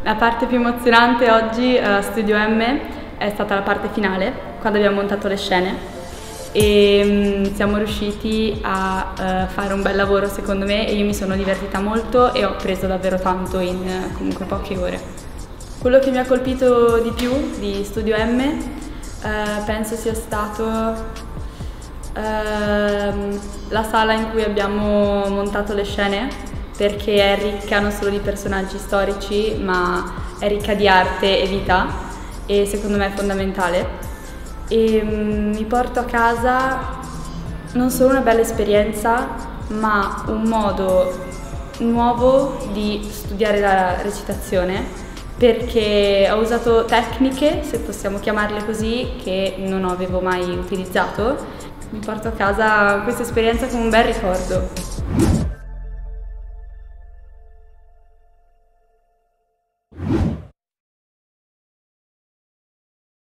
La parte più emozionante oggi a Studio M è stata la parte finale, quando abbiamo montato le scene e siamo riusciti a fare un bel lavoro secondo me e io mi sono divertita molto e ho preso davvero tanto in comunque poche ore. Quello che mi ha colpito di più di Studio M penso sia stato la sala in cui abbiamo montato le scene, perché è ricca non solo di personaggi storici ma è ricca di arte e vita e secondo me è fondamentale e mi porto a casa non solo una bella esperienza ma un modo nuovo di studiare la recitazione, perché ho usato tecniche, se possiamo chiamarle così, che non avevo mai utilizzato. Mi porto a casa questa esperienza come un bel ricordo.